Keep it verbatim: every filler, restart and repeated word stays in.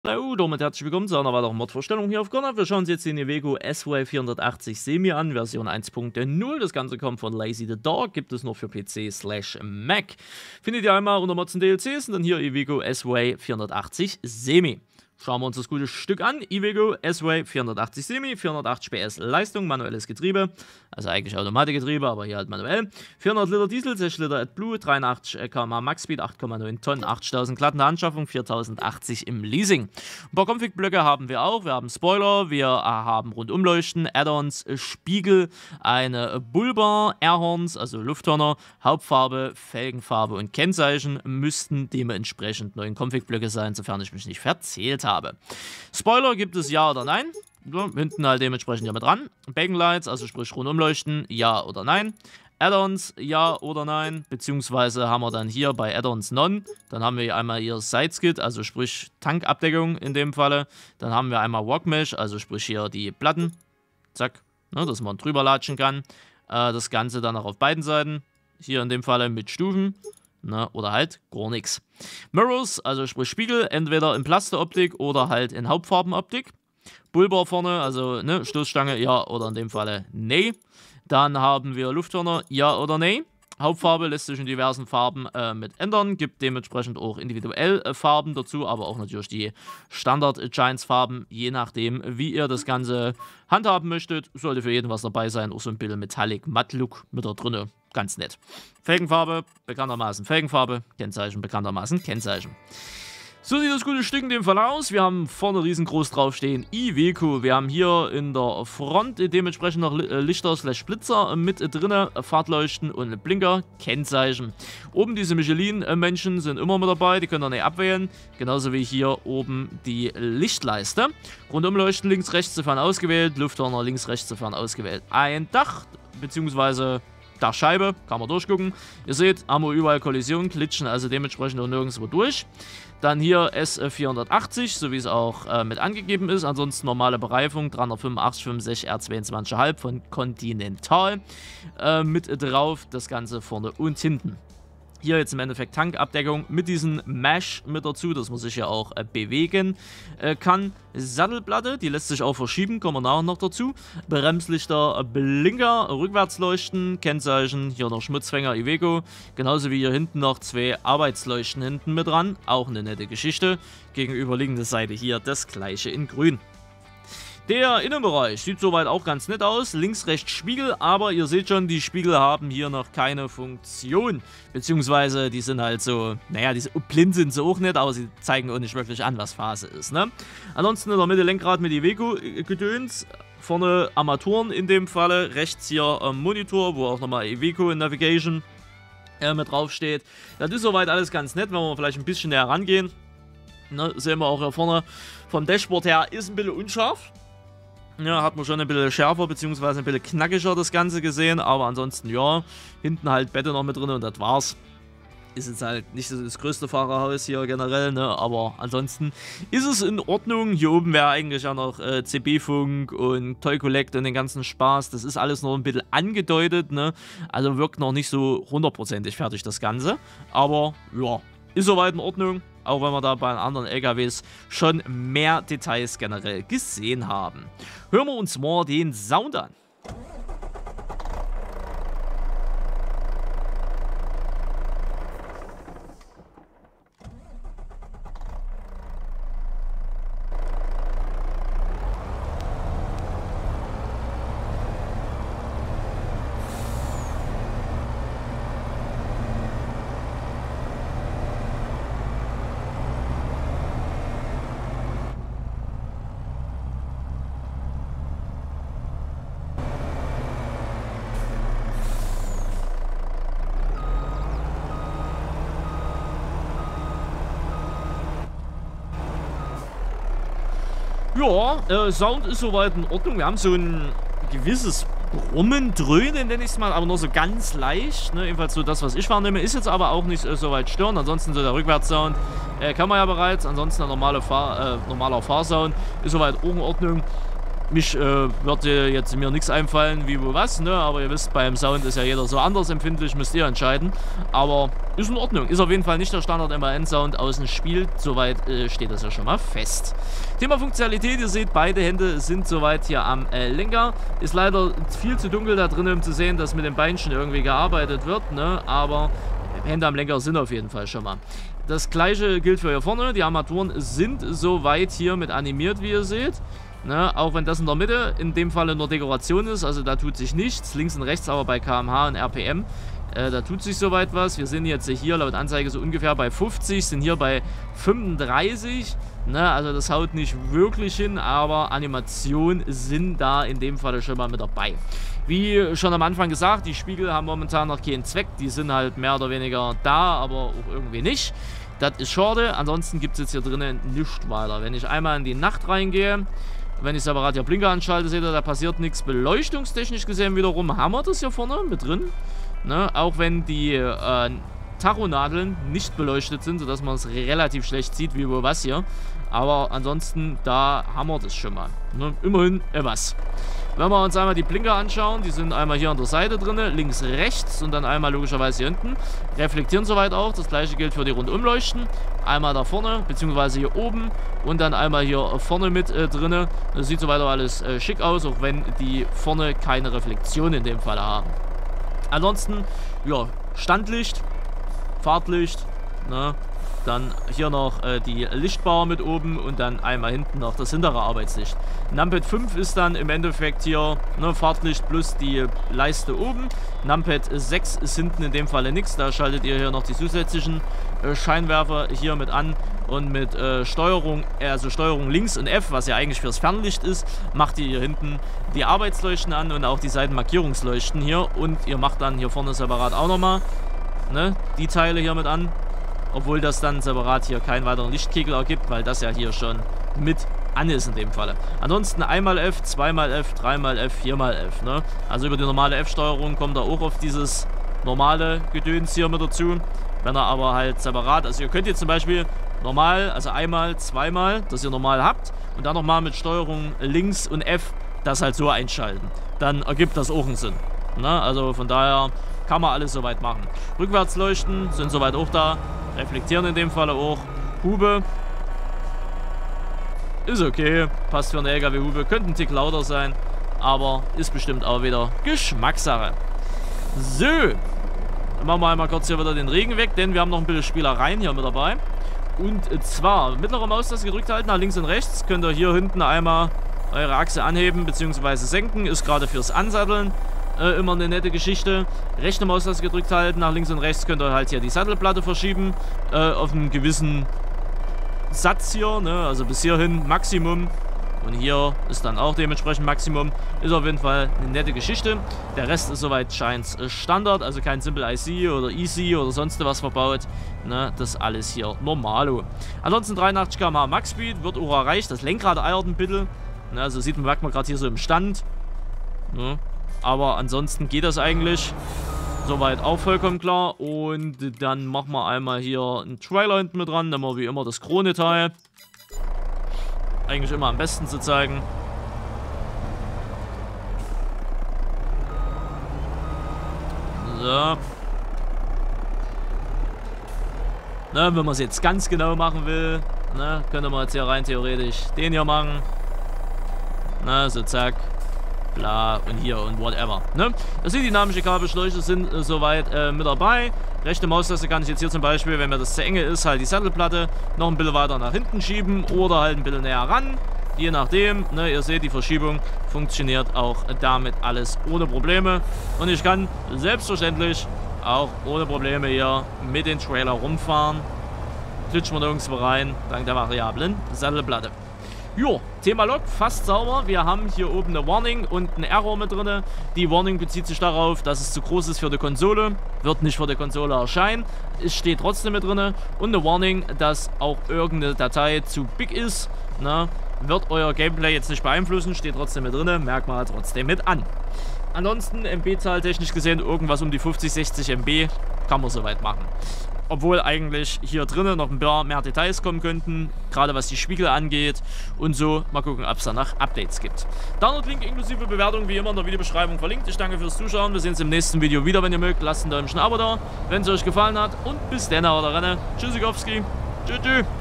Hallo, damit herzlich willkommen zu einer weiteren Mod-Vorstellung hier auf Gunner. Wir schauen uns jetzt den Iveco S Y vierhundertachtzig Semi an, Version eins Punkt null. Das Ganze kommt von Lazy the Dog, gibt es nur für P C slash Mac. Findet ihr einmal unter Mods und D L Cs und dann hier Iveco S Y vierhundertachtzig Semi. Schauen wir uns das gute Stück an. Iveco S Y vierhundertachtzig Semi, vierhundertachtzig P S Leistung, manuelles Getriebe, also eigentlich Automatikgetriebe, aber hier halt manuell. vierhundert Liter Diesel, sechs Liter AdBlue, dreiundachtzig Kilometer pro Stunde Max Speed, acht Komma neun Tonnen, achtzigtausend glatt in der Anschaffung, viertausendachtzig im Leasing. Ein paar Config-Blöcke haben wir auch. Wir haben Spoiler, wir haben Rundumleuchten, Add-ons, Spiegel, eine Bullbar, Airhorns, also Lufthörner, Hauptfarbe, Felgenfarbe und Kennzeichen müssten dementsprechend neuen Config-Blöcke sein, sofern ich mich nicht verzählt habe. Habe. Spoiler gibt es ja oder nein. Ja, hinten halt dementsprechend ja mit dran. Baconlights, also sprich Rundumleuchten, ja oder nein. Add-ons, ja oder nein. Beziehungsweise haben wir dann hier bei Add-ons None. Dann haben wir hier einmal hier Sideskid, also sprich Tankabdeckung in dem Falle. Dann haben wir einmal Walkmesh, also sprich hier die Platten. Zack, ne, dass man drüber latschen kann. Äh, das Ganze dann auch auf beiden Seiten. Hier in dem Falle mit Stufen. Ne, oder halt gar nichts. Mirrors, also sprich Spiegel, entweder in Plasteroptik oder halt in Hauptfarbenoptik. Bullbar vorne, also ne, Stoßstange, ja oder in dem Falle nee. Dann haben wir Lufthörner, ja oder nee. Hauptfarbe lässt sich in diversen Farben äh, mit ändern, gibt dementsprechend auch individuell äh, Farben dazu, aber auch natürlich die Standard-Giants-Farben, je nachdem, wie ihr das Ganze handhaben möchtet. Sollte für jeden was dabei sein, auch so ein bisschen Metallic Matte Look mit da drinne. Ganz nett. Felgenfarbe, bekanntermaßen Felgenfarbe, Kennzeichen, bekanntermaßen Kennzeichen. So sieht das gute Stück in dem Fall aus. Wir haben vorne riesengroß draufstehen Iveco. Wir haben hier in der Front dementsprechend noch Lichter slash Blitzer mit drin, Fahrtleuchten und Blinker, Kennzeichen. Oben diese Michelin-Menschen sind immer mit dabei, die können ihr nicht abwählen. Genauso wie hier oben die Lichtleiste. Rundumleuchten links, rechts sofern ausgewählt, Lufthörner links, rechts sofern ausgewählt. Ein Dach, beziehungsweise Dachscheibe, kann man durchgucken. Ihr seht, haben wir überall Kollisionen, glitschen also dementsprechend auch nirgendwo durch. Dann hier S vierhundertachtzig, so wie es auch äh, mit angegeben ist. Ansonsten normale Bereifung, dreihundertfünfundachtzig fünfundsechzig R zweiundzwanzig Komma fünf von Continental äh, mit drauf. Das Ganze vorne und hinten. Hier jetzt im Endeffekt Tankabdeckung mit diesem Mesh mit dazu, dass man sich ja auch äh, bewegen äh, kann. Sattelplatte, die lässt sich auch verschieben, kommen wir nachher noch dazu. Bremslichter, Blinker, Rückwärtsleuchten, Kennzeichen, hier noch Schmutzfänger Iveco. Genauso wie hier hinten noch zwei Arbeitsleuchten hinten mit dran. Auch eine nette Geschichte. Gegenüberliegende Seite hier das gleiche in grün. Der Innenbereich sieht soweit auch ganz nett aus. Links, rechts Spiegel, aber ihr seht schon, die Spiegel haben hier noch keine Funktion. Beziehungsweise die sind halt so, naja, diese blind sind sie auch nicht, aber sie zeigen auch nicht wirklich an, was Phase ist, ne? Ansonsten in der Mitte Lenkrad mit Iveco-Gedöns. Vorne Armaturen in dem Falle. Rechts hier ähm, Monitor, wo auch nochmal Iveco Navigation äh, mit drauf steht. Das ist soweit alles ganz nett, wenn wir vielleicht ein bisschen näher rangehen. Ne, sehen wir auch hier vorne vom Dashboard her, ist ein bisschen unscharf. Ja, hat man schon ein bisschen schärfer bzw. ein bisschen knackiger das Ganze gesehen, aber ansonsten ja, hinten halt Bette noch mit drin und das war's. Ist jetzt halt nicht das größte Fahrerhaus hier generell, ne, aber ansonsten ist es in Ordnung. Hier oben wäre eigentlich ja noch äh, C B-Funk und Toy Collect und den ganzen Spaß. Das ist alles noch ein bisschen angedeutet, ne, also wirkt noch nicht so hundertprozentig fertig das Ganze, aber ja, ist soweit in Ordnung. Auch wenn wir da bei anderen L K Ws schon mehr Details generell gesehen haben. Hören wir uns mal den Sound an. Ja, äh, Sound ist soweit in Ordnung. Wir haben so ein gewisses Brummen, Dröhnen, nenne ich es mal, aber nur so ganz leicht. Ne? Jedenfalls so das, was ich wahrnehme, ist jetzt aber auch nicht äh, so weit störend. Ansonsten so der Rückwärtssound äh, kann man ja bereits. Ansonsten der normale Fahr äh, normaler Fahrsound ist soweit auch in Ordnung. mich äh, würde jetzt mir nichts einfallen, wie wo was, ne? Aber ihr wisst, beim Sound ist ja jeder so anders empfindlich, müsst ihr entscheiden. Aber ist in Ordnung. Ist auf jeden Fall nicht der Standard-M A N-Sound aus dem Spiel. Soweit äh, steht das ja schon mal fest. Thema Funktionalität, ihr seht, beide Hände sind soweit hier am äh, Lenker. Ist leider viel zu dunkel da drin, um zu sehen, dass mit den Beinchen irgendwie gearbeitet wird, ne? Aber Hände am Lenker sind auf jeden Fall schon mal. Das gleiche gilt für hier vorne. Die Armaturen sind soweit hier mit animiert, wie ihr seht. Ne, auch wenn das in der Mitte in dem Fall nur Dekoration ist, also da tut sich nichts. Links und rechts aber bei K M H und R P M, äh, da tut sich soweit was. Wir sind jetzt hier laut Anzeige so ungefähr bei fünfzig, sind hier bei fünfunddreißig. Ne, also das haut nicht wirklich hin, aber Animationen sind da in dem Fall schon mal mit dabei. Wie schon am Anfang gesagt, die Spiegel haben momentan noch keinen Zweck. Die sind halt mehr oder weniger da, aber auch irgendwie nicht. Das ist schade. Ansonsten gibt es jetzt hier drinnen nichts weiter. Wenn ich einmal in die Nacht reingehe, wenn ich separat hier Blinker anschalte, seht ihr, da passiert nichts. Beleuchtungstechnisch gesehen wiederum haben wir das hier vorne mit drin. Ne? Auch wenn die äh, Tachonadeln nicht beleuchtet sind, sodass man es relativ schlecht sieht, wie wo was hier. Aber ansonsten, da haben wir das schon mal. Ne? Immerhin etwas. Wenn wir uns einmal die Blinker anschauen, die sind einmal hier an der Seite drin, links, rechts und dann einmal logischerweise hier hinten. Reflektieren soweit auch. Das gleiche gilt für die Rundumleuchten. Einmal da vorne, beziehungsweise hier oben und dann einmal hier vorne mit äh, drin. Das sieht soweit auch alles äh, schick aus, auch wenn die vorne keine Reflexion in dem Fall haben. Ansonsten, ja, Standlicht, Fahrtlicht, ne? Dann hier noch äh, die Lichtbar mit oben und dann einmal hinten noch das hintere Arbeitslicht. Numpad fünf ist dann im Endeffekt hier, ne, Fahrtlicht plus die Leiste oben. Numpad sechs ist hinten in dem Falle nichts. Da schaltet ihr hier noch die zusätzlichen äh, Scheinwerfer hier mit an. Und mit äh, Steuerung, also Steuerung links und F, was ja eigentlich fürs Fernlicht ist, macht ihr hier hinten die Arbeitsleuchten an und auch die Seitenmarkierungsleuchten hier. Und ihr macht dann hier vorne separat auch nochmal, ne, die Teile hier mit an. Obwohl das dann separat hier keinen weiteren Lichtkegel ergibt, weil das ja hier schon mit an ist in dem Falle. Ansonsten einmal F, zweimal F, dreimal F, viermal F. Ne? Also über die normale F-Steuerung kommt er auch auf dieses normale Gedöns hier mit dazu. Wenn er aber halt separat, also ihr könnt jetzt zum Beispiel normal, also einmal, zweimal, das ihr normal habt und dann nochmal mit Steuerung links und F das halt so einschalten. Dann ergibt das auch einen Sinn. Ne? Also von daher kann man alles soweit machen. Rückwärtsleuchten sind soweit auch da. Reflektieren in dem Falle auch. Hube ist okay. Passt für eine L K W-Hube. Könnte ein Tick lauter sein. Aber ist bestimmt auch wieder Geschmackssache. So. Dann machen wir einmal kurz hier wieder den Regen weg. Denn wir haben noch ein bisschen Spielereien hier mit dabei. Und zwar mittlere Maustaste gedrückt halten. Nach links und rechts. Könnt ihr hier hinten einmal eure Achse anheben bzw. senken. Ist gerade fürs Ansatteln Äh, immer eine nette Geschichte. Rechte Maustaste gedrückt halten, nach links und rechts könnt ihr halt hier die Sattelplatte verschieben. Äh, auf einen gewissen Satz hier, ne? Also bis hierhin Maximum. Und hier ist dann auch dementsprechend Maximum. Ist auf jeden Fall eine nette Geschichte. Der Rest ist soweit scheint Standard, also kein Simple I C oder Easy oder sonst was verbaut. Ne? Das ist alles hier normalo. Ansonsten dreiundachtzig Kilometer pro Stunde Max Speed wird auch erreicht. Das Lenkrad eiert ein bisschen. Ne? Also sieht man, merkt man gerade hier so im Stand. Ne? Aber ansonsten geht das eigentlich soweit auch vollkommen klar. Und dann machen wir einmal hier einen Trailer hinten mit dran. Nehmen wir wie immer das Krone-Teil. Eigentlich immer am besten zu zeigen. So. Na, wenn man es jetzt ganz genau machen will, ne, könnte man jetzt hier rein theoretisch den hier machen. Na, so zack. Bla und hier und whatever. Ne? Das sind dynamische Kabelschläuche, sind äh, soweit äh, mit dabei. Rechte Maustaste kann ich jetzt hier zum Beispiel, wenn mir das zu enge ist, halt die Sattelplatte noch ein bisschen weiter nach hinten schieben oder halt ein bisschen näher ran. Je nachdem, ne, ihr seht, die Verschiebung funktioniert auch damit alles ohne Probleme. Und ich kann selbstverständlich auch ohne Probleme hier mit dem Trailer rumfahren. Klitscht man nirgendwo rein, dank der variablen Sattelplatte. Jo, Thema Log, fast sauber. Wir haben hier oben eine Warning und ein Error mit drin. Die Warning bezieht sich darauf, dass es zu groß ist für die Konsole. Wird nicht für die Konsole erscheinen. Es steht trotzdem mit drin. Und eine Warning, dass auch irgendeine Datei zu big ist. Na, wird euer Gameplay jetzt nicht beeinflussen. Steht trotzdem mit drin. Merkt man trotzdem mit an. Ansonsten M B-Zahl technisch gesehen irgendwas um die fünfzig, sechzig M B kann man soweit machen. obwohl eigentlich hier drinnen noch ein paar mehr Details kommen könnten, gerade was die Spiegel angeht und so. Mal gucken, ob es danach Updates gibt. Download-Link inklusive Bewertung wie immer in der Videobeschreibung verlinkt. Ich danke fürs Zuschauen. Wir sehen uns im nächsten Video wieder, wenn ihr mögt. Lasst ein Däumchen Abo da, wenn es euch gefallen hat. Und bis dann, oder Renne. Tschüssikowski. Tschüss, tschüss.